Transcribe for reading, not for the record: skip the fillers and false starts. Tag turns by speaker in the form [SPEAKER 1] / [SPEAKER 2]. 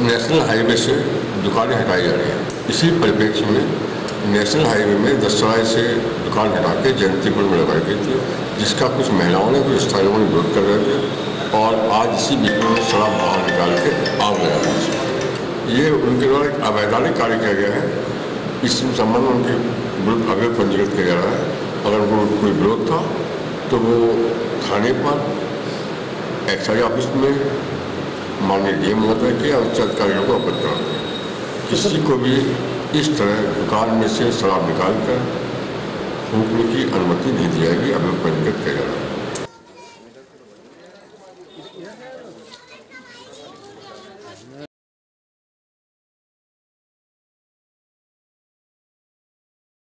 [SPEAKER 1] National highway से दुकानें हटाई जा रही हैं। इसी परिप्रेक्ष्य में नेशनल हाईवे में दसराय से दुकान हटा के जयंतीपुर में लगाई गई थी, जिसका कुछ महिलाओं ने, कुछ स्थानीय लोगों ने विरोध कर रहे थे और आज इसी बीच में शराब बाहर निकाल के आग लगा दी। ये उनके द्वारा एक अवैधानिक कार्य किया गया है। इस संबंध में उनके विरुद्ध अभियोग पंजीकृत किया जा रहा है। अगर उनको कोई विरोध था तो वो थाने पर, एक्साइज ऑफिस में माननीय डीएम महोदय के या उच्च अधिकारियों को अवगत करा दें। किसी को भी इस तरह दुकान में से शराब निकाल कर फूकने की अनुमति नहीं दी जाएगी। अभियोग पंजीकृत किया जा रहा है।